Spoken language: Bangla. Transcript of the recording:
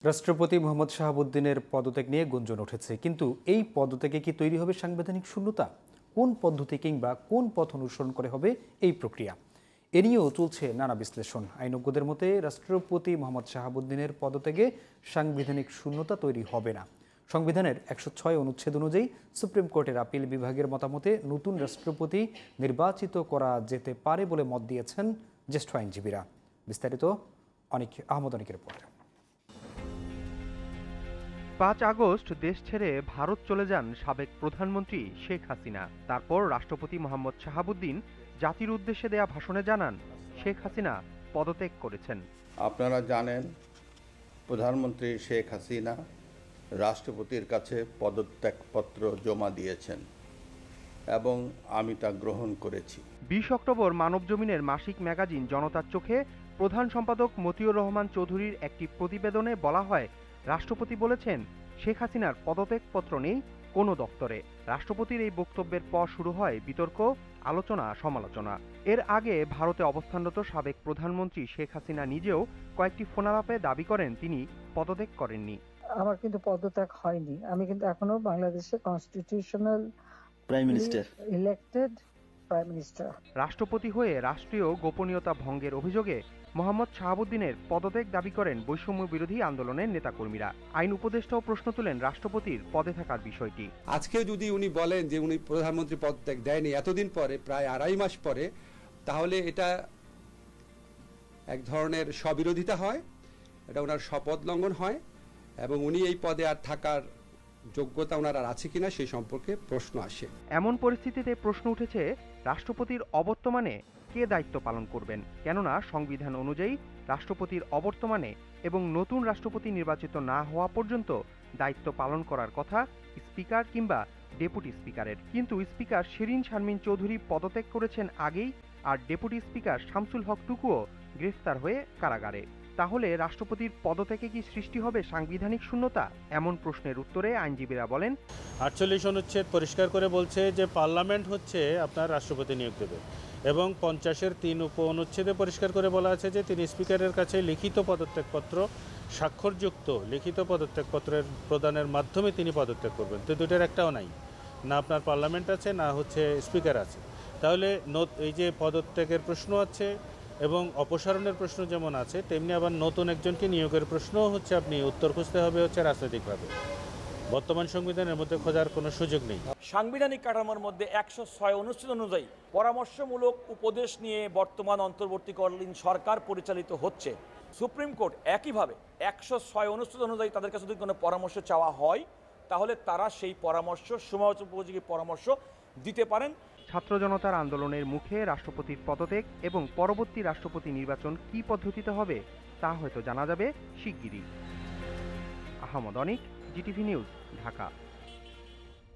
রাষ্ট্রপতি মোহাম্মদ শাহাবুদ্দিনের পদত্যাগ নিয়ে গুঞ্জন উঠেছে, কিন্তু এই পদত্যাগে কি তৈরি হবে সাংবিধানিক শূন্যতা? কোন পদ্ধতি কিংবা কোন পথ অনুসরণ করে হবে এই প্রক্রিয়া? এ নিয়েও চলছে নানা বিশ্লেষণ। আইনজ্ঞদের মতে রাষ্ট্রপতি মোহাম্মদ শাহাবুদ্দিনের পদত্যাগে সাংবিধানিক শূন্যতা তৈরি হবে না। সংবিধানের 106 অনুচ্ছেদ অনুযায়ী সুপ্রিম কোর্টের আপিল বিভাগের মতামতে নতুন রাষ্ট্রপতি নির্বাচিত করা যেতে পারে বলে মত দিয়েছেন জ্যেষ্ঠ আইনজীবীরা। বিস্তারিত আহমদ অনিকের রিপোর্ট। 5 আগস্ট দেশ ছেড়ে ভারত চলে যান সাবেক প্রধানমন্ত্রী শেখ হাসিনা। তারপর রাষ্ট্রপতি মোহাম্মদ শাহাবুদ্দিন জাতির উদ্দেশ্যে দেয়া ভাষণে জানান শেখ হাসিনা পদত্যাগ করেছেন। আপনারা জানেন, প্রধানমন্ত্রী শেখ হাসিনা রাষ্ট্রপতির কাছে পদত্যাগপত্র জমা দিয়েছেন এবং আমি তা গ্রহণ করেছি। 20 অক্টোবর মানবজমিনের মাসিক ম্যাগাজিন জনতার চোখে প্রধান সম্পাদক মতিউর রহমান চৌধুরীর একটি প্রতিবেদনে বলা হয়, রাষ্ট্রপতি বলেছেন শেখ হাসিনার পদত্যাগপত্র নেই কোনো দপ্তরে। রাষ্ট্রপতির এই বক্তব্যের পর শুরু হয় বিতর্ক, আলোচনা, সমালোচনা। এর আগে ভারতে অবস্থানরত সাবেক প্রধানমন্ত্রী শেখ হাসিনা নিজেও কয়েকটি ফোনালাপে দাবি করেন তিনি পদত্যাগ করেননি। আমার কিন্তু পদত্যাগ হয়নি, আমি কিন্তু এখনো বাংলাদেশের constitutional prime minister, elected prime minister. রাষ্ট্রপতি হয়ে রাষ্ট্রীয় গোপনীয়তা ভঙ্গের অভিযোগে মোহাম্মদ শাহাবুদ্দিনের পদত্যাগ দাবি করেন বৈষম্য বিরোধী আন্দোলনের নেতাকর্মীরা। আইন উপদেষ্টাও প্রশ্ন তুলেন রাষ্ট্রপতির পদে থাকার বিষয়টি। আজকে যদি উনি বলেন যে উনি প্রধানমন্ত্রী পদত্যাগ দেয়নি এতদিন পরে, প্রায় 2.5 মাস পরে, তাহলে এটা এক ধরনের স্ববিরোধিতা হয়, এটা ওনার শপথ লঙ্ঘন হয় এবং উনি এই পদে আর থাকার যোগ্যতা ওনার আর আছে কিনা সেই সম্পর্কে প্রশ্ন আসে। এমন পরিস্থিতিতে প্রশ্ন উঠেছে রাষ্ট্রপতির অবর্তমানে কে দায়িত্ব পালন করবেন। কেননা সংবিধান অনুযায়ী রাষ্ট্রপতির অবর্তমানে এবং নতুন রাষ্ট্রপতি নির্বাচিত না হওয়া পর্যন্ত দায়িত্ব পালন করার কথা স্পিকার কিংবা ডেপুটি স্পিকারের। কিন্তু স্পিকার শিরিন শারমিন চৌধুরী পদত্যাগ করেছেন আগেই, আর ডেপুটি স্পিকার শামসুল হক টুকুও গ্রেফতার হয়ে কারাগারে। তাহলে রাষ্ট্রপতির পদত্যাগে কি সৃষ্টি হবে সাংবিধানিক শূন্যতা? এমন প্রশ্নের উত্তরে আইনজীবীরা বলেন, 48 অনুচ্ছেদ পরিষ্কার করে বলছে যে পার্লামেন্ট হচ্ছে আপনার রাষ্ট্রপতি নিয়োগ দেবে, এবং 50-এর 3 উপ অনুচ্ছেদে পরিষ্কার করে বলা আছে যে তিনি স্পিকারের কাছে লিখিত পদত্যাগপত্র, স্বাক্ষরযুক্ত লিখিত পদত্যাগপত্রের প্রদানের মাধ্যমে তিনি পদত্যাগ করবেন। তো দুটোর একটাও নাই, না আপনার পার্লামেন্ট আছে না হচ্ছে স্পিকার আছে। তাহলে এই যে পদত্যাগের প্রশ্ন আছে এবং অপসারণের প্রশ্ন যেমন আছে, তেমনি আবার নতুন একজনকে নিয়োগের প্রশ্নও হচ্ছে আপনি উত্তর খুঁজতে হবে হচ্ছে রাজনৈতিকভাবে। বর্তমান সংবিধানের মধ্যে খোঁজার কোনো সুযোগ নেই। সাংবিধানিক কাঠামোর মধ্যে 106 অনুচ্ছেদ অনুযায়ী পরামর্শমূলক উপদেশ নিয়ে বর্তমান অন্তর্বর্তীকালীন সরকার পরিচালিত হচ্ছে। সুপ্রিম কোর্ট একইভাবে 106 অনুচ্ছেদ অনুযায়ী তাদের কাছে যদি কোনো পরামর্শ চাওয়া হয়, তাহলে তারা সেই পরামর্শ সময়োপযোগী পরামর্শ দিতে পারেন। ছাত্র জনতার আন্দোলনের মুখে রাষ্ট্রপতির পদত্যাগ এবং পরবর্তী রাষ্ট্রপতি নির্বাচন কি পদ্ধতিতে হবে তা হয়তো জানা যাবে শিগগিরই। Ahmed Anik, GTV news, Dhaka.